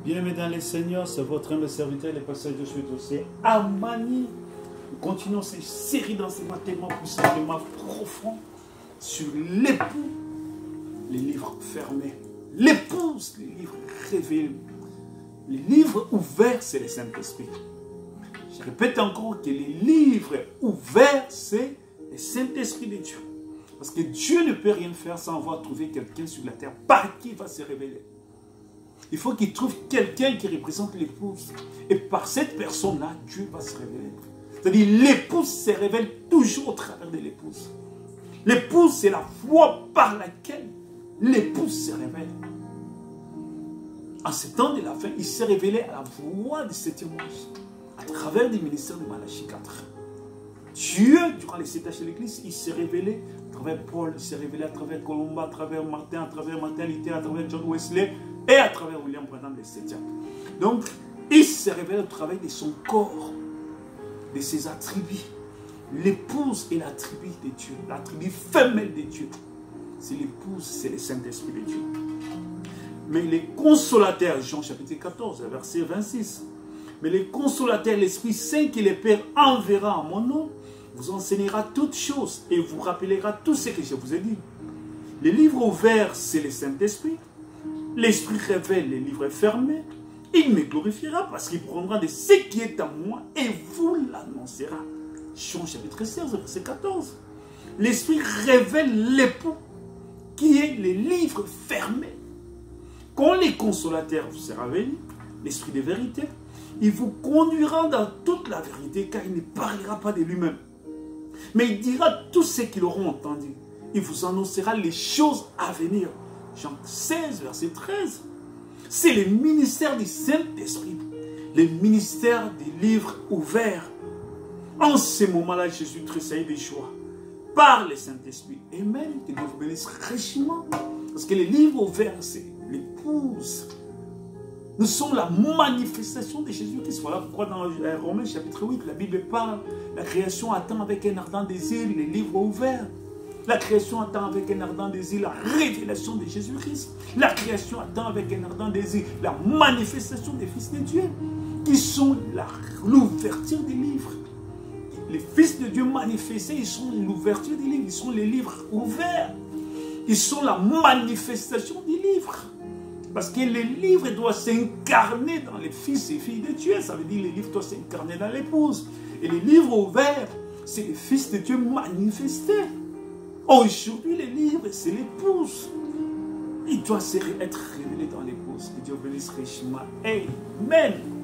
Bien-aimés dans les Seigneurs, c'est votre humble serviteur, le pasteur Josué Dossé, Amani. Nous continuons cette série d'enseignements tellement puissants, tellement profonds sur l'époux, les livres fermés, l'épouse, les livres révélés, les livres ouverts, c'est le Saint-Esprit. Je répète encore que les livres ouverts, c'est le Saint-Esprit de Dieu. Parce que Dieu ne peut rien faire sans avoir trouvé quelqu'un sur la terre par qui il va se révéler. Il faut qu'il trouve quelqu'un qui représente l'épouse. Et par cette personne-là, Dieu va se révéler. C'est-à-dire, l'épouse se révèle toujours au travers de l'épouse. L'épouse, c'est la voie par laquelle l'épouse se révèle. En ce temps de la fin, il s'est révélé à la voix de ce témoignage, à travers le ministère de Malachie 4. Dieu, durant les 7 âges de l'Église, il s'est révélé à travers Paul, il s'est révélé à travers Colomba, à travers Martin Luther, à travers John Wesley et à travers William Branham le 7e. Donc, il s'est révélé au travers de son corps, de ses attributs. L'épouse est l'attribut de Dieu, l'attribut femelle de Dieu. C'est l'épouse, c'est le Saint-Esprit de Dieu. Mais les consolateurs, Jean chapitre 14, verset 26, mais les consolateurs, l'Esprit Saint qui les Père enverra en mon nom, vous enseignera toutes choses et vous rappellera tout ce que je vous ai dit. Les livres ouverts, c'est le Saint-Esprit. L'Esprit révèle les livres fermés. Il me glorifiera parce qu'il prendra de ce qui est à moi et vous l'annoncera. Jean chapitre 16, verset 14. L'Esprit révèle l'époux qui est les livres fermés. Quand les consolateurs vous sera venu, l'Esprit de vérité, il vous conduira dans toute la vérité car il ne parlera pas de lui-même. Mais il dira tout ce qu'ils auront entendu. Il vous annoncera les choses à venir. Jean 16, verset 13. C'est le ministère du Saint-Esprit. Le ministère des livres ouverts. En ce moment-là, Jésus tressaillit de joie par le Saint-Esprit. Amen. Que Dieu vous bénisse richement. Parce que les livres ouverts, c'est l'épouse. Nous sommes la manifestation de Jésus-Christ. Voilà pourquoi dans Romains chapitre 8, la Bible parle. La création attend avec un ardent désir les livres ouverts. La création attend avec un ardent désir la révélation de Jésus-Christ. La création attend avec un ardent désir la manifestation des fils de Dieu, qui sont l'ouverture des livres. Les fils de Dieu manifestés, ils sont l'ouverture des livres, ils sont les livres ouverts. Ils sont la manifestation des livres. Parce que les livres doivent s'incarner dans les fils et filles de Dieu. Ça veut dire que les livres doivent s'incarner dans l'épouse. Et les livres ouverts, c'est les fils de Dieu manifestés. Aujourd'hui, les livres, c'est l'épouse. Il doit être révélé dans l'épouse. Que Dieu bénisse richement. Amen.